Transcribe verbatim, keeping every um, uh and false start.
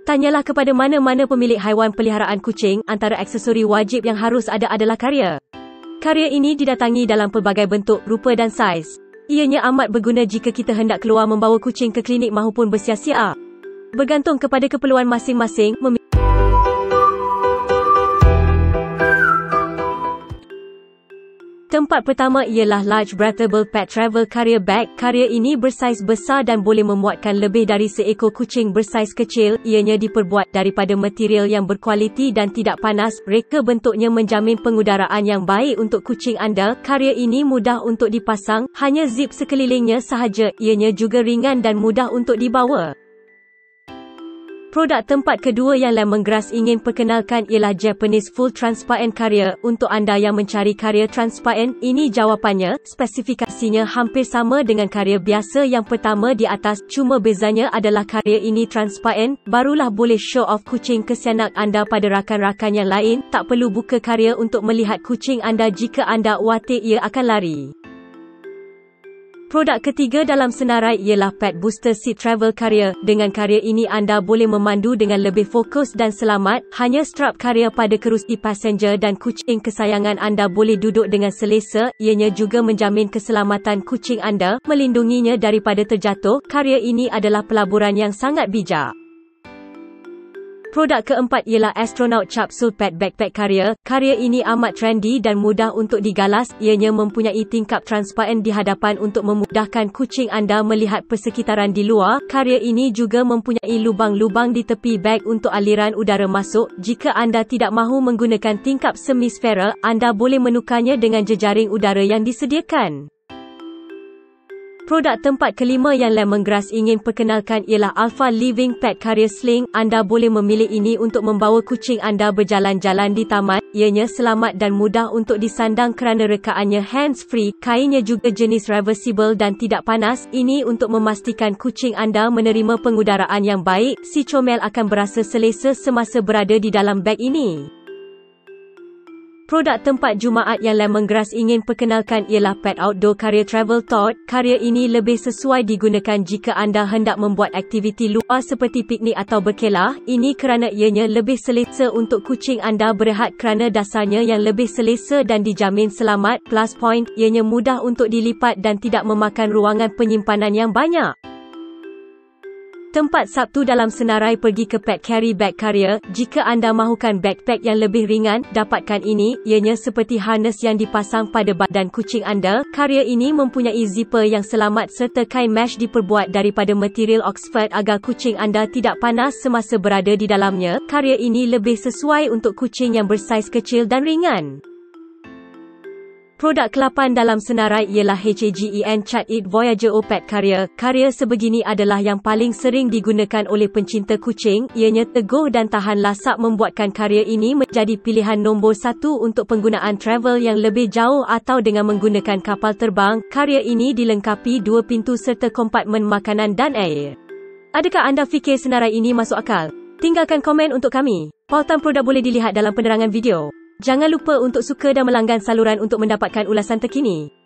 Tanyalah kepada mana-mana pemilik haiwan peliharaan kucing, antara aksesori wajib yang harus ada adalah karia. Karia ini didatangi dalam pelbagai bentuk, rupa dan saiz. Ianya amat berguna jika kita hendak keluar membawa kucing ke klinik maupun bersiar-siar. Bergantung kepada keperluan masing-masing, tempat pertama ialah Large Breathable Pet Travel Carrier Bag. Carrier ini bersaiz besar dan boleh memuatkan lebih dari seekor kucing bersaiz kecil. Ianya diperbuat daripada material yang berkualiti dan tidak panas. Reka bentuknya menjamin pengudaraan yang baik untuk kucing anda. Carrier ini mudah untuk dipasang, hanya zip sekelilingnya sahaja. Ianya juga ringan dan mudah untuk dibawa. Produk tempat kedua yang Lemongrass ingin perkenalkan ialah Japanese Full Transparent Carrier. Untuk anda yang mencari carrier transparent, ini jawapannya. Spesifikasinya hampir sama dengan carrier biasa yang pertama di atas, cuma bezanya adalah carrier ini transparent. Barulah boleh show off kucing kesianak anda pada rakan-rakan yang lain. Tak perlu buka carrier untuk melihat kucing anda jika anda khawatir ia akan lari. Produk ketiga dalam senarai ialah Pet Booster Seat Travel Carrier. Dengan carrier ini anda boleh memandu dengan lebih fokus dan selamat. Hanya strap carrier pada kerusi passenger dan kucing kesayangan anda boleh duduk dengan selesa. Ianya juga menjamin keselamatan kucing anda, melindunginya daripada terjatuh. Carrier ini adalah pelaburan yang sangat bijak. Produk keempat ialah Astronaut Capsule Pet Backpack Carrier. Carrier ini amat trendy dan mudah untuk digalas. Ianya mempunyai tingkap transparan di hadapan untuk memudahkan kucing anda melihat persekitaran di luar. Carrier ini juga mempunyai lubang-lubang di tepi beg untuk aliran udara masuk. Jika anda tidak mahu menggunakan tingkap semi-spherical, anda boleh menukarnya dengan jejaring udara yang disediakan. Produk tempat kelima yang Lemongrass ingin perkenalkan ialah Alpha Living Pet Carrier Sling. Anda boleh memilih ini untuk membawa kucing anda berjalan-jalan di taman. Ianya selamat dan mudah untuk disandang kerana rekaannya hands-free. Kainnya juga jenis reversible dan tidak panas. Ini untuk memastikan kucing anda menerima pengudaraan yang baik. Si comel akan berasa selesa semasa berada di dalam beg ini. Produk tempat Jumaat yang Lemongrass ingin perkenalkan ialah Pet Outdoor Carrier Travel Tote. Carrier ini lebih sesuai digunakan jika anda hendak membuat aktiviti luar seperti piknik atau berkelah. Ini kerana ianya lebih selesa untuk kucing anda berehat kerana dasarnya yang lebih selesa dan dijamin selamat. Plus point, ianya mudah untuk dilipat dan tidak memakan ruangan penyimpanan yang banyak. Tempat Sabtu dalam senarai pergi ke Pet Carry Bag Carrier. Jika anda mahukan backpack yang lebih ringan, dapatkan ini. Ianya seperti harness yang dipasang pada badan kucing anda. Carrier ini mempunyai zipper yang selamat serta kain mesh diperbuat daripada material Oxford agar kucing anda tidak panas semasa berada di dalamnya. Carrier ini lebih sesuai untuk kucing yang bersaiz kecil dan ringan. Produk kelapan dalam senarai ialah Hagen Chat It Voyager O Pet Carrier. Carrier sebegini adalah yang paling sering digunakan oleh pencinta kucing. Ianya teguh dan tahan lasak membuatkan carrier ini menjadi pilihan nombor satu untuk penggunaan travel yang lebih jauh atau dengan menggunakan kapal terbang. Carrier ini dilengkapi dua pintu serta kompartmen makanan dan air. Adakah anda fikir senarai ini masuk akal? Tinggalkan komen untuk kami. Pautan produk boleh dilihat dalam penerangan video. Jangan lupa untuk suka dan melanggan saluran untuk mendapatkan ulasan terkini.